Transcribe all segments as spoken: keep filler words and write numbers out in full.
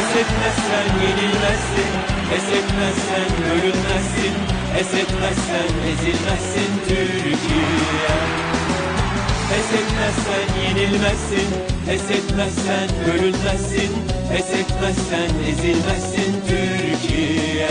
Pes etmezsen yenilmezsin, pes etmezsen görünmezsin, pes etmezsen ezilmezsin Türkiye. Pes etmezsen yenilmezsin, pes etmezsen görünmezsin, pes etmezsen ezilmezsin Türkiye.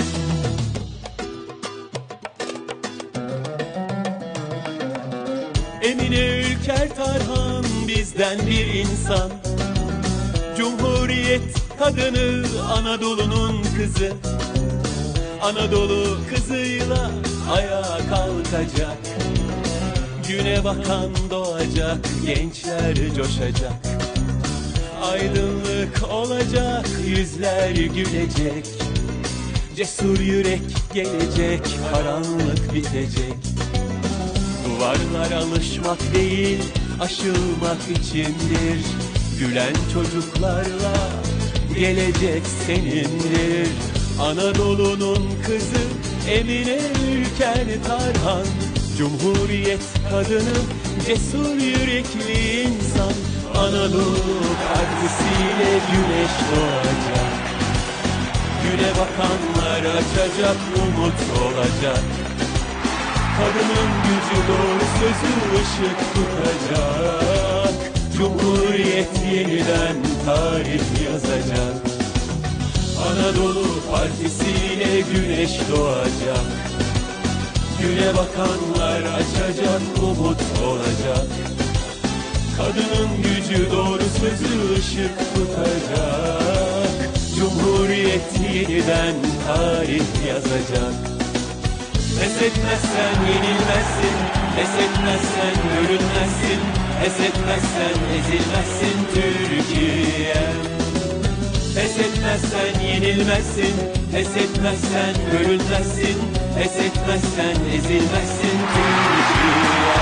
Emine Ülker Tarhan bizden bir insan, Cumhuriyet kadını, Anadolu'nun kızı. Anadolu kızıyla ayağa kalkacak, güne bakan doğacak, gençler coşacak. Aydınlık olacak, yüzler gülecek, cesur yürek gelecek, karanlık bitecek. Duvarlar alışmak değil, aşılmak içindir. Gülen çocuklarla gelecek senindir. Anadolu'nun kızı Emine Ülker Tarhan, Cumhuriyet kadını, cesur yürekli insan. Anadolu partisiyle güneş doğacak, güne bakanlar açacak, umut olacak. Kadının gücü doğru sözü ışık tutacak. Cumhuriyet yeniden tarih yazacak. Anadolu partisiyle güneş doğacak, güne bakanlar açacak, umut olacak. Kadının gücü doğru sözü ışık tutacak. Cumhuriyet yeniden tarih yazacak. Pes etmezsen yenilmezsin, pes etmezsen görünmezsin, pes etmezsen ezilmezsin Türkiye. Pes etmezsen yenilmezsin, pes etmezsen görünmezsin, pes etmezsen ezilmezsin Türkiye.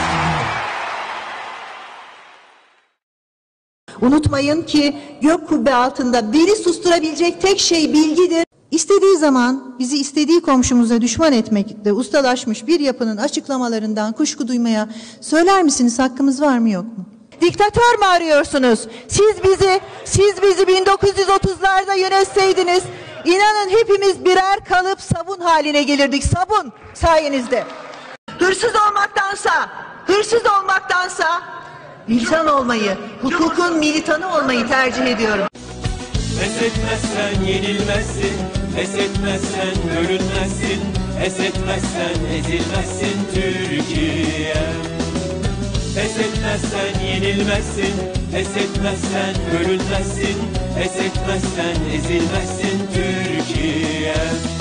Unutmayın ki gök kubbe altında biri susturabilecek tek şey bilgidir. İstediği zaman bizi istediği komşumuza düşman etmekte ustalaşmış bir yapının açıklamalarından kuşku duymaya söyler misiniz, hakkımız var mı yok mu? Diktatör mü arıyorsunuz? Siz bizi, siz bizi bin dokuz yüz otuzlarda yönetseydiniz, inanın hepimiz birer kalıp sabun haline gelirdik. Sabun sayenizde. Hırsız olmaktansa, hırsız olmaktansa militan olmayı, hukukun militanı olmayı tercih ediyorum. Pes etmezsen yenilmezsin, pes etmezsen görünmezsin, pes etmezsen ezilmezsin Türkiye. Pes etmezsen yenilmezsin, pes etmezsen görünmezsin, pes etmezsen ezilmezsin Türkiye.